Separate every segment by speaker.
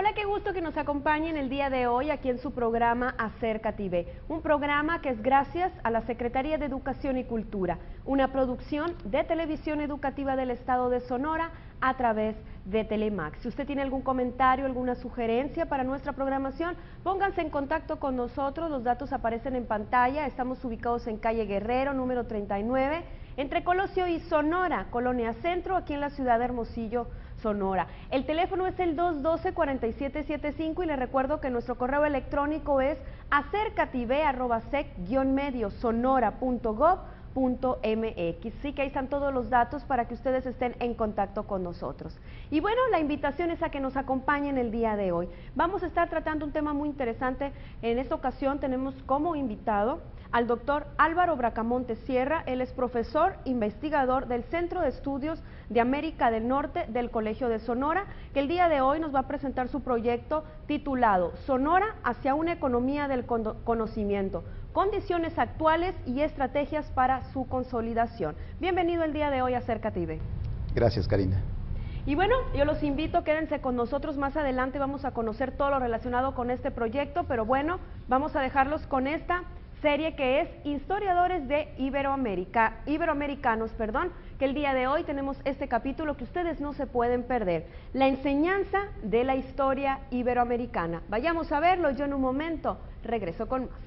Speaker 1: Hola, qué gusto que nos acompañen el día de hoy aquí en su programa Acércate y Ve, un programa que es gracias a la Secretaría de Educación y Cultura, una producción de Televisión Educativa del Estado de Sonora a través de Telemax. Si usted tiene algún comentario, alguna sugerencia para nuestra programación, pónganse en contacto con nosotros, los datos aparecen en pantalla, estamos ubicados en calle Guerrero, número 39, entre Colosio y Sonora, Colonia Centro, aquí en la ciudad de Hermosillo, Sonora. El teléfono es el 212-4775 y le recuerdo que nuestro correo electrónico es acercative@sec-mediosonora.gov.mx. Sí, que ahí están todos los datos para que ustedes estén en contacto con nosotros. Y bueno, la invitación es a que nos acompañen el día de hoy. Vamos a estar tratando un tema muy interesante. En esta ocasión tenemos como invitado al doctor Álvaro Bracamonte Sierra. Él es profesor, investigador del Centro de Estudios de América del Norte del Colegio de Sonora, que el día de hoy nos va a presentar su proyecto titulado Sonora hacia una economía del conocimiento, condiciones actuales y estrategias para su consolidación. Bienvenido el día de hoy a Acércate y Ve.
Speaker 2: Gracias, Karina.
Speaker 1: Y bueno, yo los invito, quédense con nosotros, más adelante vamos a conocer todo lo relacionado con este proyecto, pero bueno, vamos a dejarlos con esta serie que es Historiadores de Iberoamericanos, que el día de hoy tenemos este capítulo que ustedes no se pueden perder, la enseñanza de la historia iberoamericana. Vayamos a verlo, yo en un momento regreso con más.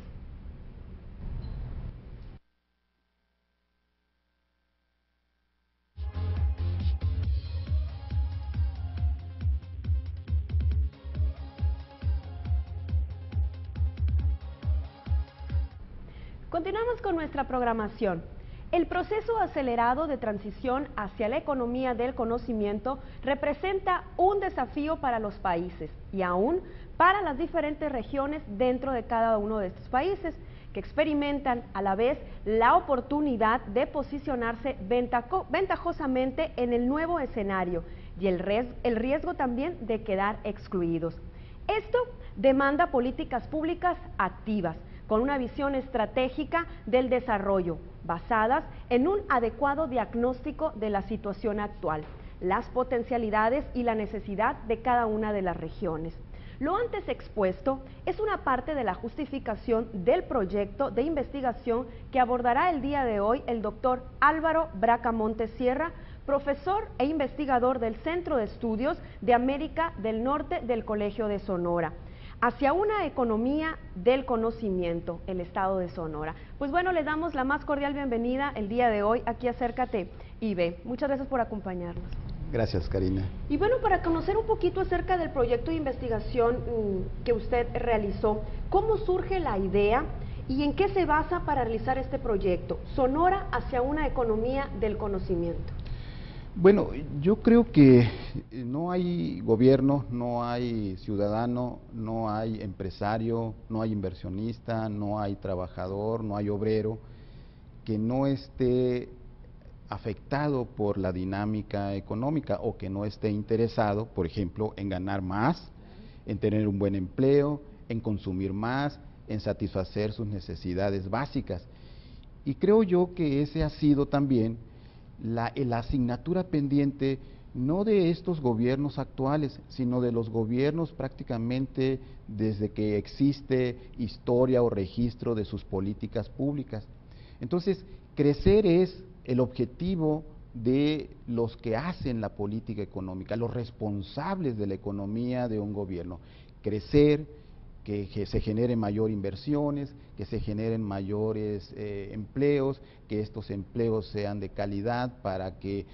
Speaker 1: Continuamos con nuestra programación. El proceso acelerado de transición hacia la economía del conocimiento representa un desafío para los países y aún para las diferentes regiones dentro de cada uno de estos países, que experimentan a la vez la oportunidad de posicionarse ventajosamente en el nuevo escenario y el riesgo también de quedar excluidos. Esto demanda políticas públicas activas, con una visión estratégica del desarrollo, basadas en un adecuado diagnóstico de la situación actual, las potencialidades y la necesidad de cada una de las regiones. Lo antes expuesto es una parte de la justificación del proyecto de investigación que abordará el día de hoy el doctor Álvaro Bracamonte Sierra, profesor e investigador del Centro de Estudios de América del Norte del Colegio de Sonora, hacia una economía del conocimiento, el estado de Sonora. Pues bueno, le damos la más cordial bienvenida el día de hoy aquí a Acércate y Ve. Muchas gracias por acompañarnos.
Speaker 2: Gracias, Karina.
Speaker 1: Y bueno, para conocer un poquito acerca del proyecto de investigación que usted realizó, ¿cómo surge la idea y en qué se basa para realizar este proyecto? Sonora hacia una economía del conocimiento.
Speaker 2: Bueno, yo creo que no hay gobierno, no hay ciudadano, no hay empresario, no hay inversionista, no hay trabajador, no hay obrero que no esté afectado por la dinámica económica o que no esté interesado, por ejemplo, en ganar más, en tener un buen empleo, en consumir más, en satisfacer sus necesidades básicas. Y creo yo que ese ha sido también la asignatura pendiente no de estos gobiernos actuales, sino de los gobiernos prácticamente desde que existe historia o registro de sus políticas públicas. Entonces, crecer es el objetivo de los que hacen la política económica, los responsables de la economía de un gobierno. Crecer, que se generen mayor inversiones, que se generen mayores empleos, que estos empleos sean de calidad para que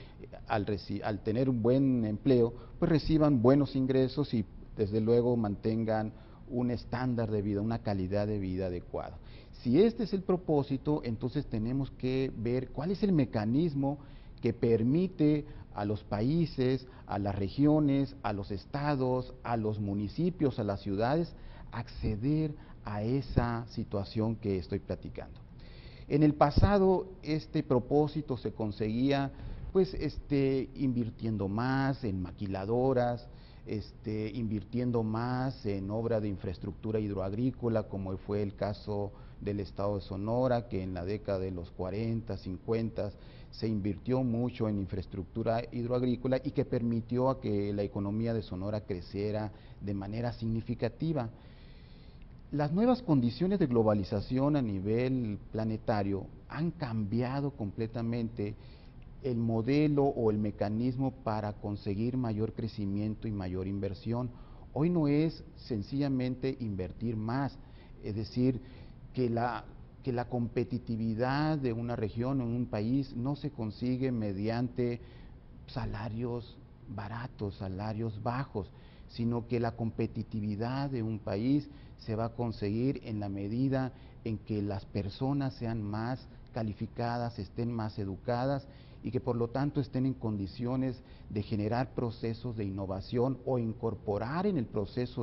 Speaker 2: al tener un buen empleo, pues reciban buenos ingresos y desde luego mantengan un estándar de vida, una calidad de vida adecuada. Si este es el propósito, entonces tenemos que ver cuál es el mecanismo que permite a los países, a las regiones, a los estados, a los municipios, a las ciudades, acceder a esa situación que estoy platicando. En el pasado este propósito se conseguía pues invirtiendo más en maquiladoras, invirtiendo más en obra de infraestructura hidroagrícola, como fue el caso del estado de Sonora, que en la década de los 40, 50 se invirtió mucho en infraestructura hidroagrícola y que permitió a que la economía de Sonora creciera de manera significativa. Las nuevas condiciones de globalización a nivel planetario han cambiado completamente el modelo o el mecanismo para conseguir mayor crecimiento y mayor inversión. Hoy no es sencillamente invertir más, es decir, que la competitividad de una región o un país no se consigue mediante salarios baratos, salarios bajos, sino que la competitividad de un país se va a conseguir en la medida en que las personas sean más calificadas, estén más educadas y que por lo tanto estén en condiciones de generar procesos de innovación o incorporar en el proceso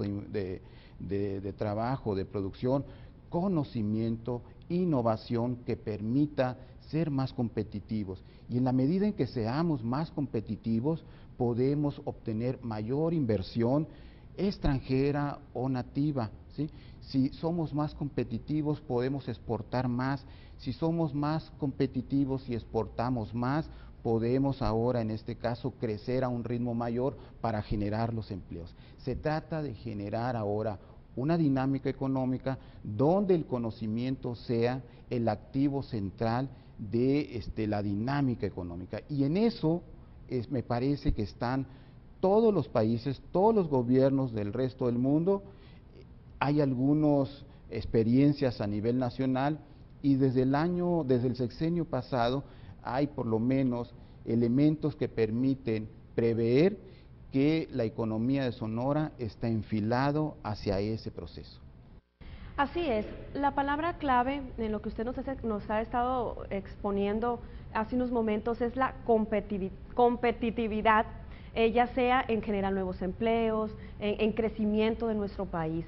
Speaker 2: de trabajo, de producción, conocimiento, innovación que permita ser más competitivos. Y en la medida en que seamos más competitivos, podemos obtener mayor inversión extranjera o nativa, ¿sí? Si somos más competitivos, podemos exportar más. Si somos más competitivos y exportamos más, podemos ahora, en este caso, crecer a un ritmo mayor para generar los empleos. Se trata de generar ahora una dinámica económica donde el conocimiento sea el activo central de la dinámica económica. Y en eso me parece que están todos los países, todos los gobiernos del resto del mundo. Hay algunas experiencias a nivel nacional y desde el sexenio pasado hay por lo menos elementos que permiten prever que la economía de Sonora está enfilado hacia ese proceso.
Speaker 1: Así es, la palabra clave en lo que usted nos ha estado exponiendo hace unos momentos es la competitividad, ya sea en generar nuevos empleos, en crecimiento de nuestro país.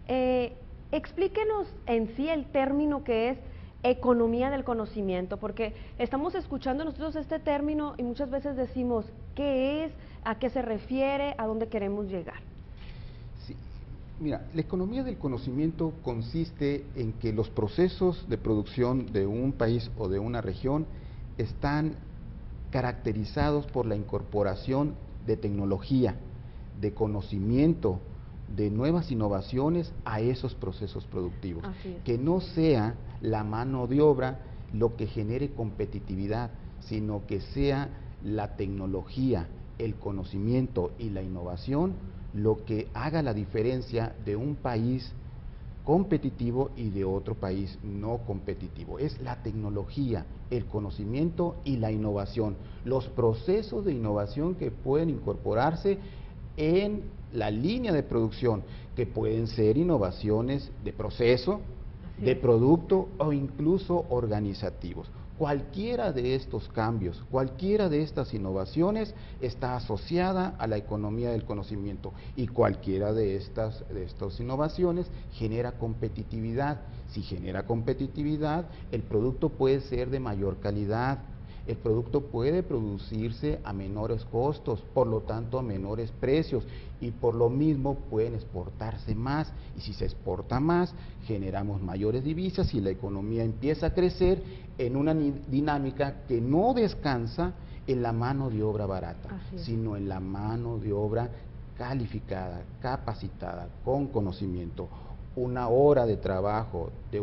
Speaker 1: Explíquenos en sí el término que es economía del conocimiento, porque estamos escuchando nosotros este término y muchas veces decimos qué es, a qué se refiere, a dónde queremos llegar.
Speaker 2: Sí. Mira, la economía del conocimiento consiste en que los procesos de producción de un país o de una región están caracterizados por la incorporación de tecnología, de conocimiento, de nuevas innovaciones a esos procesos productivos. Que no sea la mano de obra lo que genere competitividad, sino que sea la tecnología, el conocimiento y la innovación lo que haga la diferencia de un país competitivo y de otro país no competitivo. Es la tecnología, el conocimiento y la innovación, los procesos de innovación que pueden incorporarse en la línea de producción, que pueden ser innovaciones de proceso, de producto o incluso organizativos. Cualquiera de estos cambios, cualquiera de estas innovaciones está asociada a la economía del conocimiento y cualquiera de estas innovaciones genera competitividad. Si genera competitividad, el producto puede ser de mayor calidad, el producto puede producirse a menores costos, por lo tanto a menores precios y por lo mismo pueden exportarse más y si se exporta más generamos mayores divisas y la economía empieza a crecer en una dinámica que no descansa en la mano de obra barata, sino en la mano de obra calificada, capacitada, con conocimiento. Una hora de trabajo de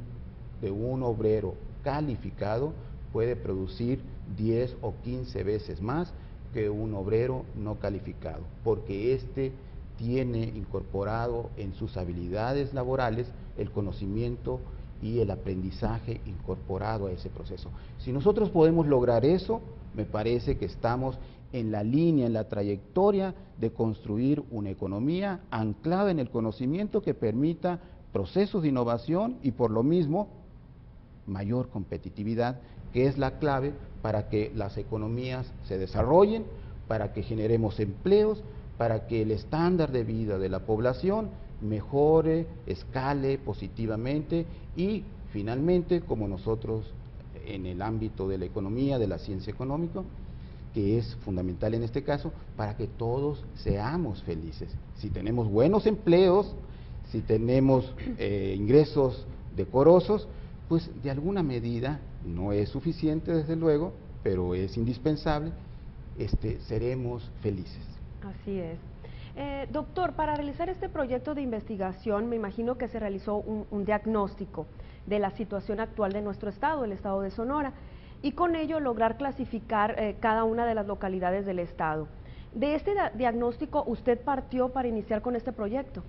Speaker 2: un obrero calificado puede producir 10 o 15 veces más que un obrero no calificado, porque éste tiene incorporado en sus habilidades laborales el conocimiento y el aprendizaje incorporado a ese proceso. Si nosotros podemos lograr eso, me parece que estamos en la línea, en la trayectoria de construir una economía anclada en el conocimiento que permita procesos de innovación y por lo mismo mayor competitividad, que es la clave para que las economías se desarrollen, para que generemos empleos, para que el estándar de vida de la población mejore, escale positivamente y finalmente, como nosotros en el ámbito de la economía, de la ciencia económica, que es fundamental en este caso, para que todos seamos felices. Si tenemos buenos empleos, si tenemos ingresos decorosos, pues de alguna medida, no es suficiente desde luego, pero es indispensable, seremos felices.
Speaker 1: Así es. Doctor, para realizar este proyecto de investigación, me imagino que se realizó un diagnóstico de la situación actual de nuestro estado, el estado de Sonora, y con ello lograr clasificar cada una de las localidades del estado. De este diagnóstico, ¿usted partió para iniciar con este proyecto?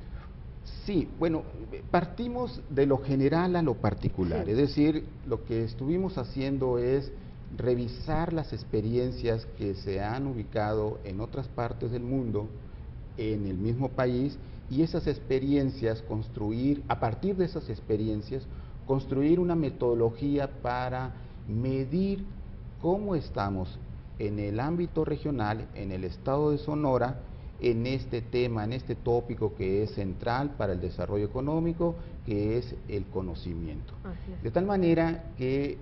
Speaker 2: Sí, bueno, partimos de lo general a lo particular,
Speaker 1: Sí.
Speaker 2: es decir, lo que estuvimos haciendo es revisar las experiencias que se han ubicado en otras partes del mundo, en el mismo país, y esas experiencias construir, a partir de esas experiencias, construir una metodología para medir cómo estamos en el ámbito regional, en el estado de Sonora, en este tema, en este tópico que es central para el desarrollo económico, que es el conocimiento.
Speaker 1: Así es.
Speaker 2: De tal manera que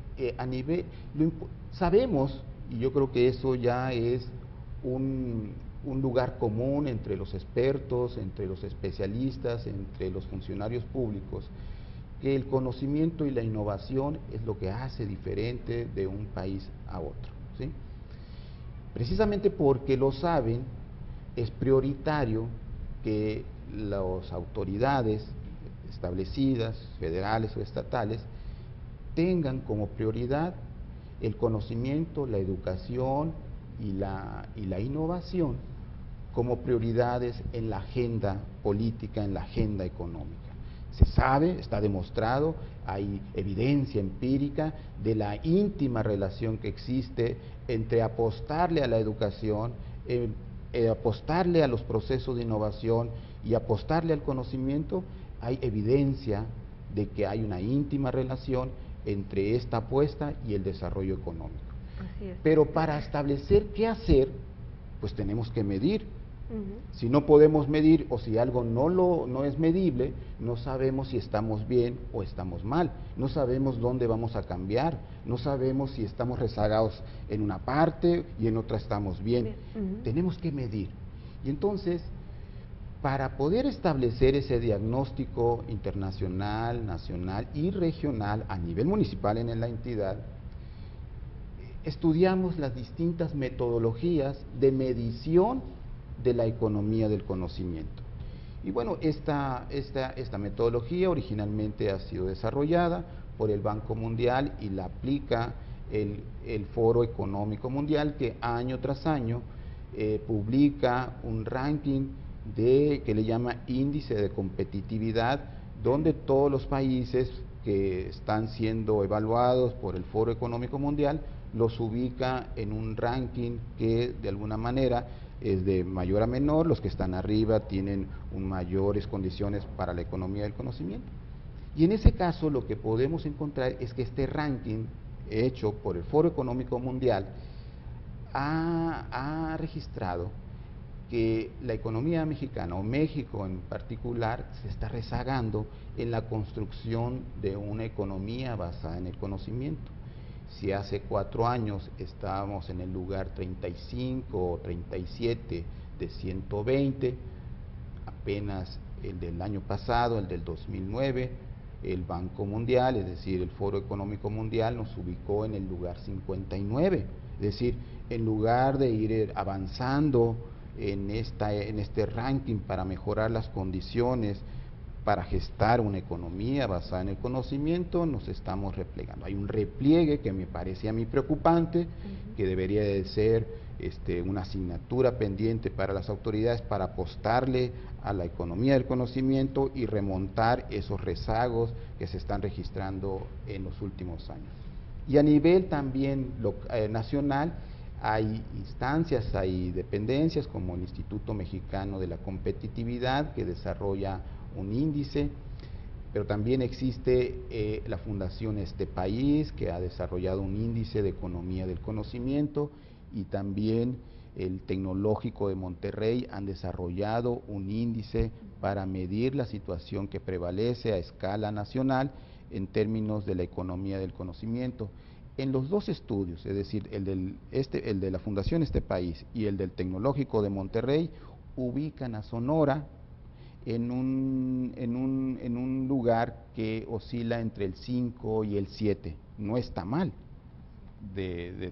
Speaker 2: sabemos, y yo creo que eso ya es un lugar común entre los expertos, entre los especialistas, entre los funcionarios públicos, que el conocimiento y la innovación es lo que hace diferente de un país a otro, ¿sí? Precisamente porque lo saben, es prioritario que las autoridades establecidas, federales o estatales, tengan como prioridad el conocimiento, la educación y la innovación como prioridades en la agenda política, en la agenda económica. Se sabe, está demostrado, hay evidencia empírica de la íntima relación que existe entre apostarle a la educación, apostarle a los procesos de innovación y apostarle al conocimiento. Hay evidencia de que hay una íntima relación entre esta apuesta y el desarrollo económico.
Speaker 1: Así es.
Speaker 2: Pero para establecer qué hacer, pues tenemos que medir. Si no podemos medir o si algo no es medible, no sabemos si estamos bien o estamos mal, no sabemos dónde vamos a cambiar, no sabemos si estamos rezagados en una parte y en otra estamos bien. Tenemos que medir. Y entonces, para poder establecer ese diagnóstico internacional, nacional y regional a nivel municipal en la entidad, estudiamos las distintas metodologías de medición de la economía del conocimiento. Y bueno, esta metodología originalmente ha sido desarrollada por el Banco Mundial y la aplica el Foro Económico Mundial, que año tras año publica un ranking que le llama índice de competitividad, donde todos los países que están siendo evaluados por el Foro Económico Mundial los ubica en un ranking que de alguna manera es de mayor a menor. Los que están arriba tienen mayores condiciones para la economía del conocimiento. Y en ese caso lo que podemos encontrar es que este ranking hecho por el Foro Económico Mundial ha registrado que la economía mexicana, o México en particular, se está rezagando en la construcción de una economía basada en el conocimiento. Si hace 4 años estábamos en el lugar 35 o 37 de 120, apenas el del año pasado, el del 2009, el Banco Mundial, es decir, el Foro Económico Mundial, nos ubicó en el lugar 59. Es decir, en lugar de ir avanzando en este ranking para mejorar las condiciones para gestar una economía basada en el conocimiento, nos estamos replegando. Hay un repliegue que me parece a mí preocupante, que debería de ser una asignatura pendiente para las autoridades para apostarle a la economía del conocimiento y remontar esos rezagos que se están registrando en los últimos años. Y a nivel también nacional, hay instancias, hay dependencias como el Instituto Mexicano de la Competitividad, que desarrolla un índice, pero también existe la Fundación Este País, que ha desarrollado un índice de economía del conocimiento, y también el Tecnológico de Monterrey han desarrollado un índice para medir la situación que prevalece a escala nacional en términos de la economía del conocimiento. En los dos estudios, es decir, el de la Fundación Este País y el del Tecnológico de Monterrey, ubican a Sonora en un lugar que oscila entre el 5 y el 7. No está mal. De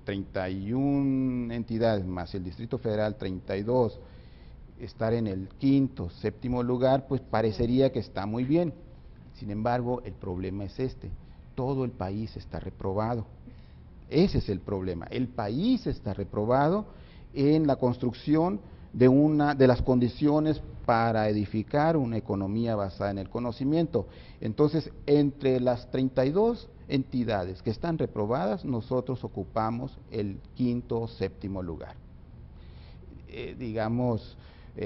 Speaker 2: 31 entidades más el Distrito Federal 32, estar en el quinto, séptimo lugar, pues parecería que está muy bien. Sin embargo, el problema es este: todo el país está reprobado. Ese es el problema. El país está reprobado en la construcción de las condiciones para edificar una economía basada en el conocimiento. Entonces, entre las 32 entidades que están reprobadas, nosotros ocupamos el quinto o séptimo lugar. Digamos,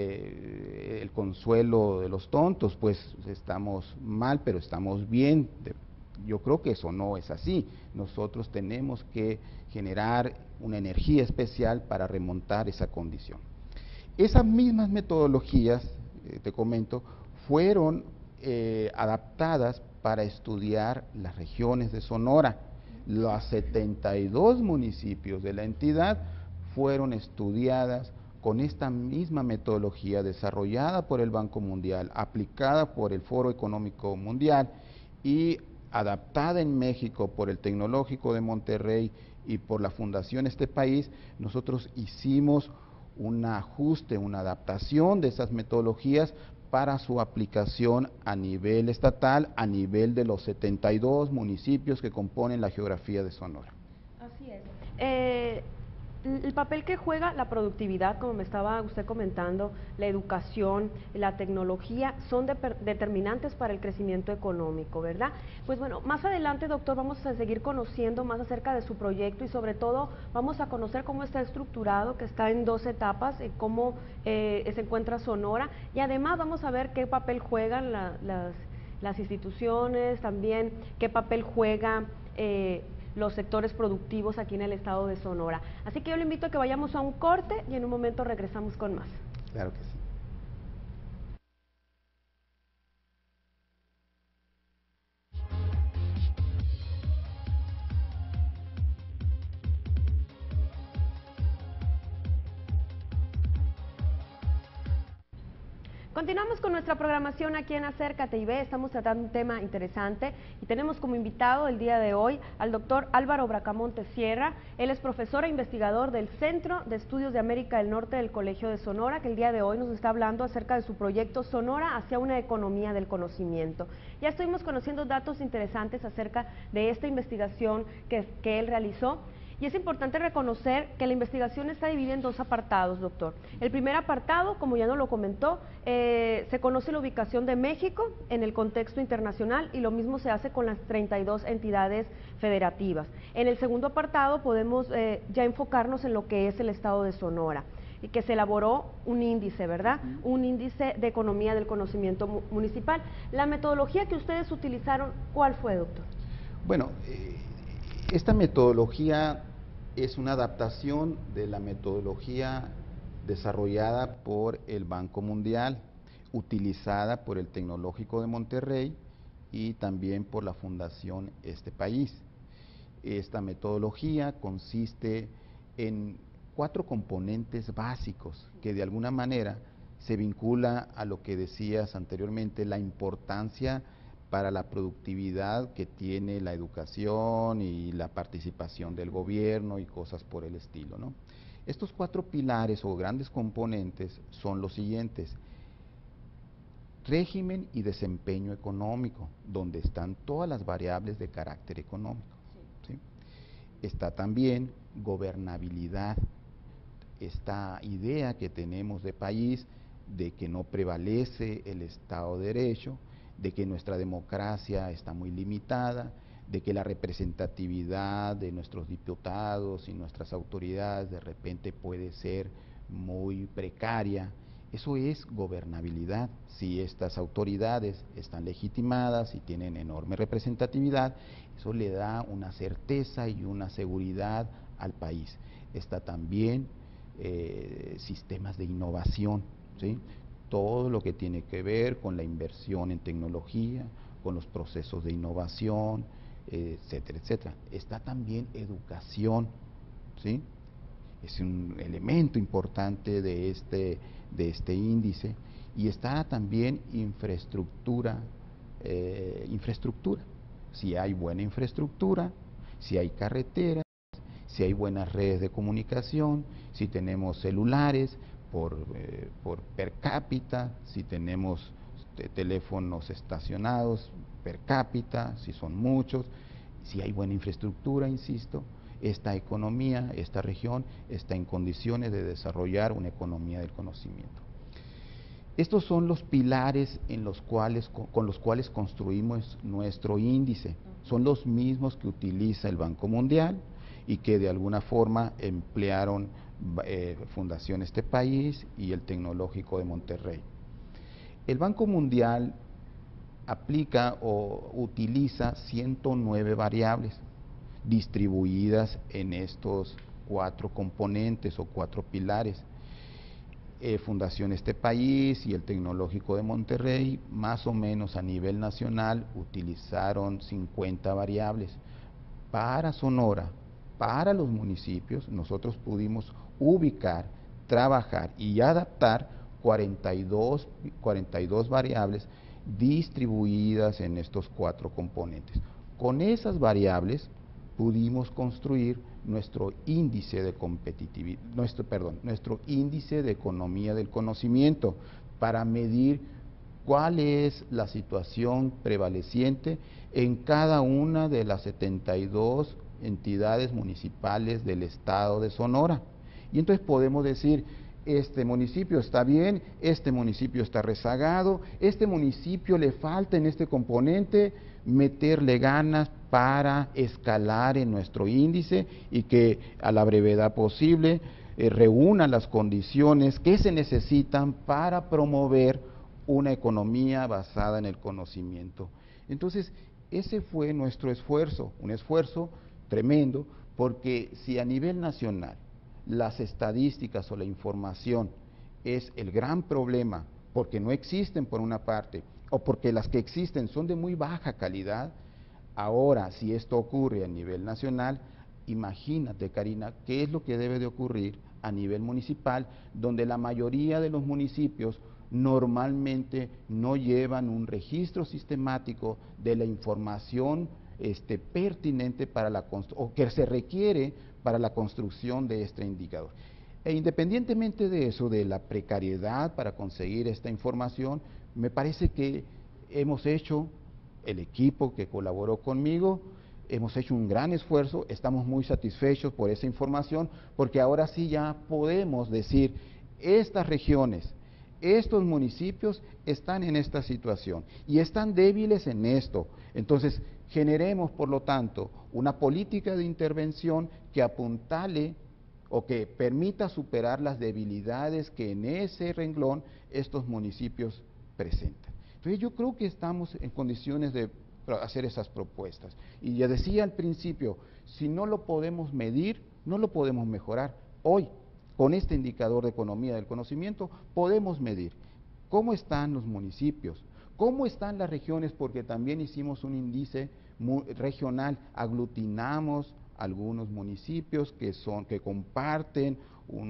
Speaker 2: el consuelo de los tontos, pues estamos mal, pero estamos bien. Yo creo que eso no es así. Nosotros tenemos que generar una energía especial para remontar esa condición. Esas mismas metodologías, te comento, fueron adaptadas para estudiar las regiones de Sonora. Los 72 municipios de la entidad fueron estudiadas con esta misma metodología desarrollada por el Banco Mundial, aplicada por el Foro Económico Mundial y adaptada en México por el Tecnológico de Monterrey y por la Fundación Este País. Nosotros hicimos un ajuste, una adaptación de esas metodologías para su aplicación a nivel estatal, a nivel de los 72 municipios que componen la geografía de Sonora.
Speaker 1: Así es. El papel que juega la productividad, como me estaba usted comentando, la educación, la tecnología, son determinantes para el crecimiento económico, ¿verdad? Pues bueno, más adelante, doctor, vamos a seguir conociendo más acerca de su proyecto y sobre todo vamos a conocer cómo está estructurado, que está en 2 etapas, cómo se encuentra Sonora, y además vamos a ver qué papel juegan las instituciones, también qué papel juega los sectores productivos aquí en el estado de Sonora. Así que yo le invito a que vayamos a un corte y en un momento regresamos con más.
Speaker 2: Claro que sí.
Speaker 1: Continuamos con nuestra programación aquí en Acércate y Ve. Estamos tratando un tema interesante y tenemos como invitado el día de hoy al doctor Álvaro Bracamonte Sierra. Él es profesor e investigador del Centro de Estudios de América del Norte del Colegio de Sonora, que el día de hoy nos está hablando acerca de su proyecto Sonora hacia una economía del conocimiento. Ya estuvimos conociendo datos interesantes acerca de esta investigación que él realizó. Y es importante reconocer que la investigación está dividida en 2 apartados, doctor. El primer apartado, como ya nos lo comentó, se conoce la ubicación de México en el contexto internacional y lo mismo se hace con las 32 entidades federativas. En el segundo apartado podemos ya enfocarnos en lo que es el estado de Sonora, y que se elaboró un índice, ¿verdad? Un índice de economía del conocimiento municipal. La metodología que ustedes utilizaron, ¿cuál fue, doctor?
Speaker 2: Bueno, esta metodología es una adaptación de la metodología desarrollada por el Banco Mundial, utilizada por el Tecnológico de Monterrey y también por la Fundación Este País. Esta metodología consiste en 4 componentes básicos que de alguna manera se vincula a lo que decías anteriormente, la importancia para la productividad que tiene la educación y la participación del gobierno y cosas por el estilo, ¿no? Estos 4 pilares o grandes componentes son los siguientes: régimen y desempeño económico, donde están todas las variables de carácter económico, ¿sí? Está también gobernabilidad, esta idea que tenemos de país de que no prevalece el Estado de Derecho, de que nuestra democracia está muy limitada, de que la representatividad de nuestros diputados y nuestras autoridades de repente puede ser muy precaria. Eso es gobernabilidad. Si estas autoridades están legitimadas y tienen enorme representatividad, eso le da una certeza y una seguridad al país. Está también sistemas de innovación, ¿sí? Todo lo que tiene que ver con la inversión en tecnología, con los procesos de innovación, etcétera, etcétera. Está también educación, ¿sí? es un elemento importante de este índice, y está también infraestructura. Si hay buena infraestructura, si hay carreteras, si hay buenas redes de comunicación, si tenemos celulares por per cápita, si tenemos teléfonos estacionados per cápita, si son muchos, si hay buena infraestructura, insisto, esta economía, esta región está en condiciones de desarrollar una economía del conocimiento. Estos son los pilares con los cuales construimos nuestro índice. Son los mismos que utiliza el Banco Mundial y que de alguna forma emplearon Fundación Este País y el Tecnológico de Monterrey. El Banco Mundial aplica o utiliza 109 variables distribuidas en estos 4 componentes o 4 pilares. Fundación Este País y el Tecnológico de Monterrey, más o menos a nivel nacional, utilizaron 50 variables. Para Sonora, para los municipios, nosotros pudimos ubicar, trabajar y adaptar 42 variables distribuidas en estos 4 componentes. Con esas variables pudimos construir nuestro índice de competitividad, nuestro índice de economía del conocimiento, para medir cuál es la situación prevaleciente en cada una de las 72 entidades municipales del estado de Sonora. Y entonces podemos decir, este municipio está bien, este municipio está rezagado, este municipio le falta en este componente meterle ganas para escalar en nuestro índice y que a la brevedad posible reúna las condiciones que se necesitan para promover una economía basada en el conocimiento. Entonces, ese fue nuestro esfuerzo, un esfuerzo tremendo, porque si a nivel nacional las estadísticas o la información es el gran problema, porque no existen por una parte, o porque las que existen son de muy baja calidad, ahora si esto ocurre a nivel nacional, imagínate, Karina, qué es lo que debe de ocurrir a nivel municipal, donde la mayoría de los municipios normalmente no llevan un registro sistemático de la información pertinente para o que se requiere para la construcción de este indicador. E independientemente de eso, de la precariedad para conseguir esta información, me parece que hemos hecho, el equipo que colaboró conmigo, hemos hecho un gran esfuerzo, estamos muy satisfechos por esa información, porque ahora sí ya podemos decir, estas regiones, estos municipios están en esta situación y están débiles en esto. Entonces, generemos, por lo tanto, una política de intervención que apuntale o que permita superar las debilidades que en ese renglón estos municipios presentan. Entonces, yo creo que estamos en condiciones de hacer esas propuestas. Y ya decía al principio, si no lo podemos medir, no lo podemos mejorar. Hoy, con este indicador de economía del conocimiento, podemos medir cómo están los municipios, cómo están las regiones, porque también hicimos un índice regional, aglutinamos algunos municipios que comparten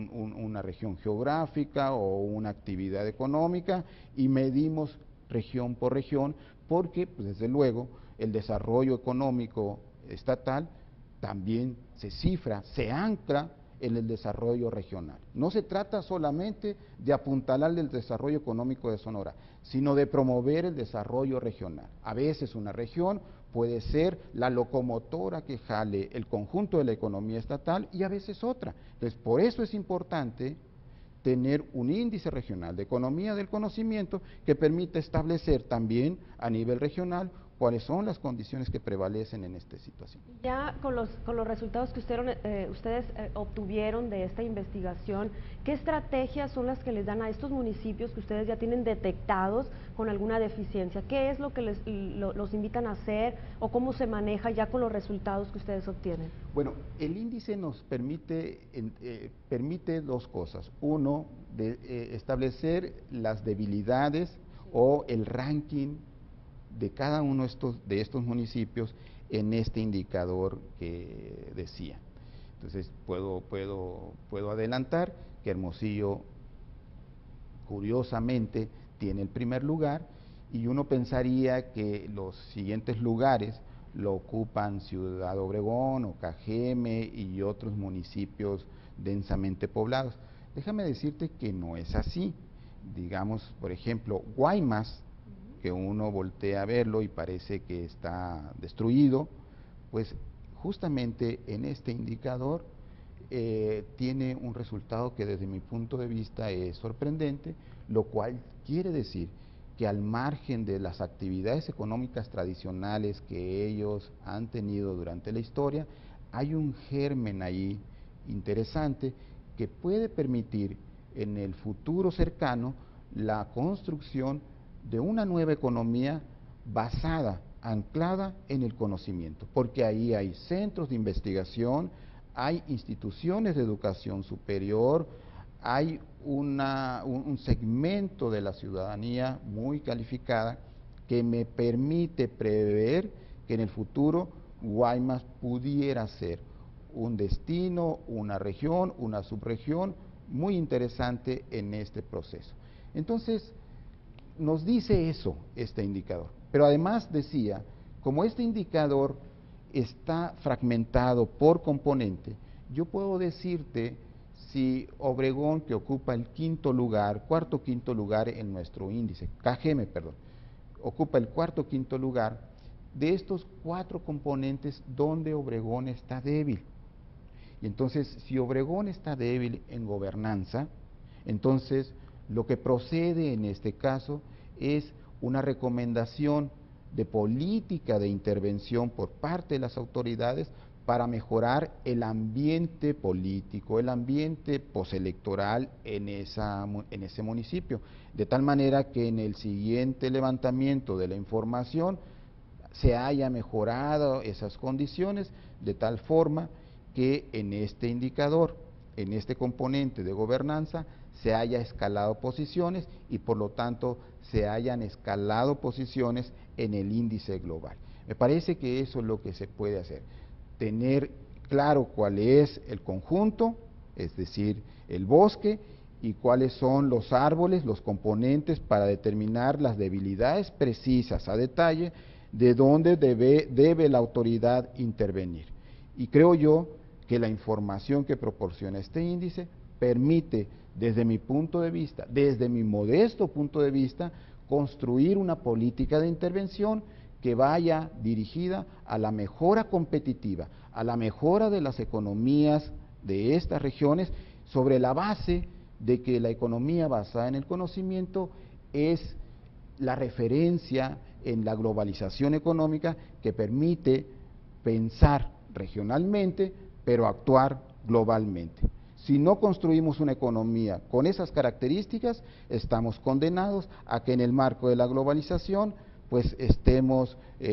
Speaker 2: una región geográfica o una actividad económica, y medimos región por región, porque pues, desde luego el desarrollo económico estatal también se cifra, se ancla en el desarrollo regional. No se trata solamente de apuntalar el desarrollo económico de Sonora, sino de promover el desarrollo regional. A veces una región puede ser la locomotora que jale el conjunto de la economía estatal y a veces otra. Entonces, por eso es importante tener un índice regional de economía del conocimiento que permita establecer también a nivel regional cuáles son las condiciones que prevalecen en esta situación.
Speaker 1: Ya con los resultados que ustedes obtuvieron de esta investigación, ¿qué estrategias son las que les dan a estos municipios que ustedes ya tienen detectados con alguna deficiencia? ¿Qué es lo que los invitan a hacer o cómo se maneja ya con los resultados que ustedes obtienen?
Speaker 2: Bueno, el índice nos permite 2 cosas. Uno, establecer las debilidades o el ranking de cada uno de estos municipios en este indicador que decía. Entonces puedo adelantar que Hermosillo, curiosamente, tiene el primer lugar, y uno pensaría que los siguientes lugares lo ocupan Ciudad Obregón o Cajeme y otros municipios densamente poblados. Déjame decirte que no es así. Digamos, por ejemplo, Guaymas, que uno voltea a verlo y parece que está destruido, pues justamente en este indicador tiene un resultado que desde mi punto de vista es sorprendente, lo cual quiere decir que al margen de las actividades económicas tradicionales que ellos han tenido durante la historia, hay un germen ahí interesante que puede permitir en el futuro cercano la construcción de una nueva economía basada, anclada en el conocimiento, porque ahí hay centros de investigación, hay instituciones de educación superior, hay un segmento de la ciudadanía muy calificada que me permite prever que en el futuro Guaymas pudiera ser un destino, una región, una subregión muy interesante en este proceso. Entonces, nos dice eso este indicador, pero además decía, como este indicador está fragmentado por componente, yo puedo decirte si Obregón, que ocupa el cuarto quinto lugar en nuestro índice, Cajeme, perdón, ocupa el cuarto quinto lugar, de estos 4 componentes, ¿dónde Obregón está débil? Y entonces, si Obregón está débil en gobernanza, entonces lo que procede en este caso es una recomendación de política de intervención por parte de las autoridades para mejorar el ambiente político, el ambiente postelectoral en ese municipio, de tal manera que en el siguiente levantamiento de la información se haya mejorado esas condiciones de tal forma que en este indicador, en este componente de gobernanza, se haya escalado posiciones y por lo tanto se hayan escalado posiciones en el índice global. Me parece que eso es lo que se puede hacer, tener claro cuál es el conjunto, es decir, el bosque, y cuáles son los árboles, los componentes para determinar las debilidades precisas a detalle de dónde debe la autoridad intervenir. Y creo yo que la información que proporciona este índice permite, desde mi punto de vista, desde mi modesto punto de vista, construir una política de intervención que vaya dirigida a la mejora competitiva, a la mejora de las economías de estas regiones, sobre la base de que la economía basada en el conocimiento es la referencia en la globalización económica que permite pensar regionalmente, pero actuar globalmente. Si no construimos una economía con esas características, estamos condenados a que en el marco de la globalización, pues estemos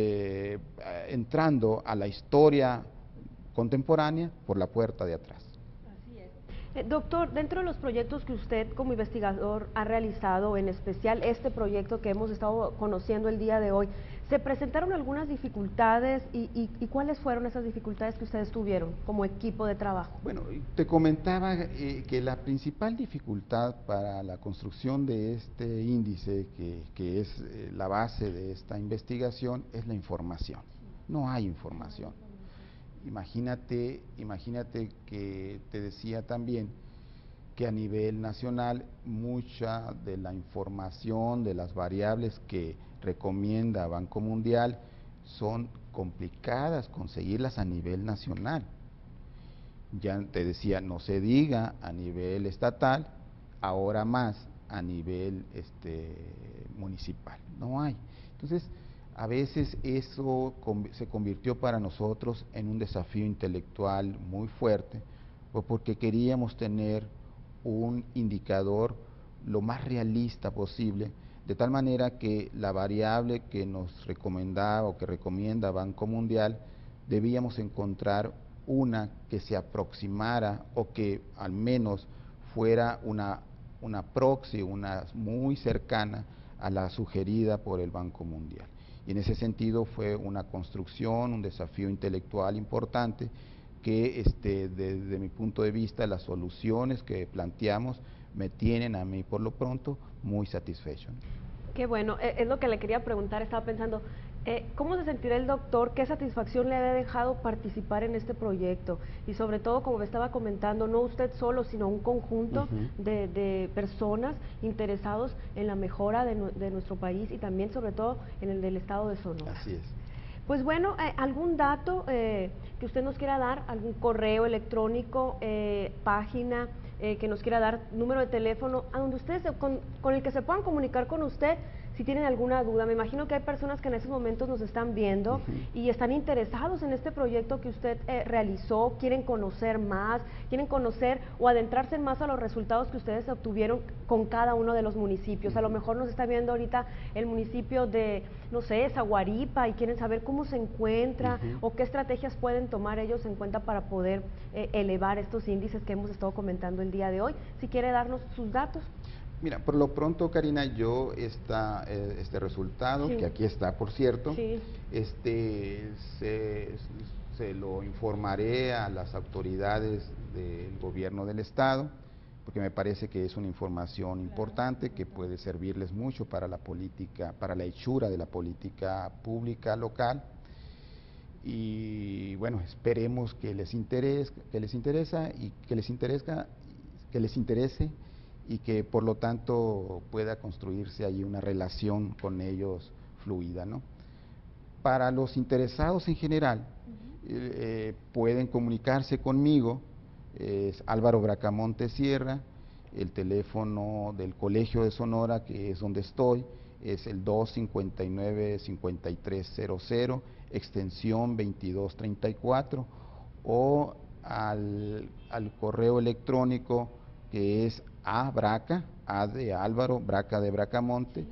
Speaker 2: entrando a la historia contemporánea por la puerta de atrás.
Speaker 1: Así es. Doctor, dentro de los proyectos que usted como investigador ha realizado, en especial este proyecto que hemos estado conociendo el día de hoy, ¿se presentaron algunas dificultades y cuáles fueron esas dificultades que ustedes tuvieron como equipo de trabajo?
Speaker 2: Bueno, te comentaba que la principal dificultad para la construcción de este índice, que es la base de esta investigación, es la información. No hay información. Imagínate que te decía también que a nivel nacional mucha de la información, de las variables que recomienda Banco Mundial, son complicadas conseguirlas a nivel nacional. Ya te decía, no se diga a nivel estatal, ahora más a nivel municipal, no hay. Entonces, a veces eso se convirtió para nosotros en un desafío intelectual muy fuerte, pues porque queríamos tener un indicador lo más realista posible, de tal manera que la variable que nos recomendaba o que recomienda Banco Mundial, debíamos encontrar una que se aproximara o que al menos fuera una proxy, una muy cercana a la sugerida por el Banco Mundial. Y en ese sentido fue una construcción, un desafío intelectual importante que desde mi punto de vista las soluciones que planteamos me tienen a mí por lo pronto muy satisfecho.
Speaker 1: Qué bueno, es lo que le quería preguntar, estaba pensando, ¿cómo se sentirá el doctor? ¿Qué satisfacción le ha dejado participar en este proyecto? Y sobre todo, como me estaba comentando, no usted solo, sino un conjunto de personas interesados en la mejora de nuestro país y también, sobre todo, en el del estado de Sonora.
Speaker 2: Así es.
Speaker 1: Pues bueno, algún dato que usted nos quiera dar, algún correo electrónico, página que nos quiera dar, número de teléfono, a donde ustedes con el que se puedan comunicar con usted si tienen alguna duda. Me imagino que hay personas que en estos momentos nos están viendo y están interesados en este proyecto que usted realizó, quieren conocer más, quieren conocer o adentrarse más a los resultados que ustedes obtuvieron con cada uno de los municipios. A lo mejor nos está viendo ahorita el municipio de, no sé, Zaguaripa, y quieren saber cómo se encuentra o qué estrategias pueden tomar ellos en cuenta para poder elevar estos índices que hemos estado comentando el día de hoy. Si quiere darnos sus datos.
Speaker 2: Mira, por lo pronto, Karina, yo este resultado, que aquí está, por cierto, se lo informaré a las autoridades del gobierno del estado, porque me parece que es una información importante que puede servirles mucho para la política, para la hechura de la política pública local. Y bueno, esperemos que les interese y que por lo tanto pueda construirse ahí una relación con ellos fluida, ¿no? Para los interesados en general, pueden comunicarse conmigo, es Álvaro Bracamonte Sierra, el teléfono del Colegio de Sonora, que es donde estoy, es el 259-5300, extensión 2234, o al correo electrónico que es abraca, A de Álvaro, Braca de Bracamonte,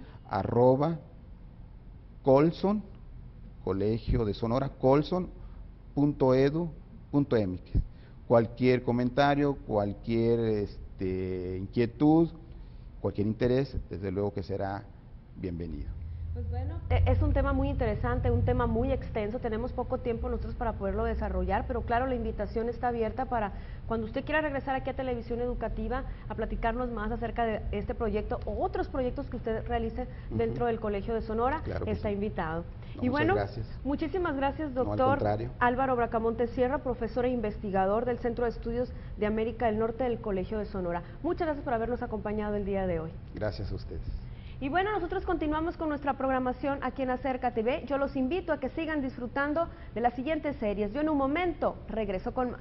Speaker 2: @colson, Colegio de Sonora, colson.edu.mx. Cualquier comentario, cualquier inquietud, cualquier interés, desde luego que será bienvenido.
Speaker 1: Pues bueno, es un tema muy interesante, un tema muy extenso, tenemos poco tiempo nosotros para poderlo desarrollar, pero claro, la invitación está abierta para cuando usted quiera regresar aquí a Televisión Educativa a platicarnos más acerca de este proyecto o otros proyectos que usted realice dentro del Colegio de Sonora,
Speaker 2: claro
Speaker 1: está
Speaker 2: sí.
Speaker 1: invitado.
Speaker 2: No,
Speaker 1: y bueno,
Speaker 2: gracias.
Speaker 1: Muchísimas gracias, doctor.
Speaker 2: No, al contrario.
Speaker 1: Álvaro Bracamonte Sierra, profesor e investigador del Centro de Estudios de América del Norte del Colegio de Sonora. Muchas gracias por habernos acompañado el día de hoy.
Speaker 2: Gracias a ustedes.
Speaker 1: Y bueno, nosotros continuamos con nuestra programación aquí en Acerca TV. Yo los invito a que sigan disfrutando de las siguientes series. Yo en un momento regreso con más.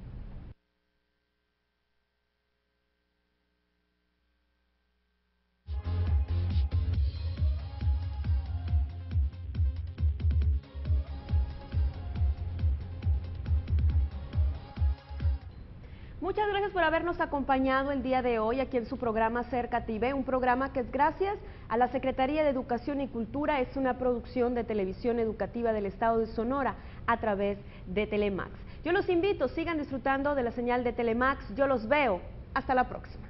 Speaker 1: Muchas gracias por habernos acompañado el día de hoy aquí en su programa Cerca TV, un programa que es gracias a la Secretaría de Educación y Cultura, es una producción de televisión educativa del estado de Sonora a través de Telemax. Yo los invito, sigan disfrutando de la señal de Telemax, yo los veo, hasta la próxima.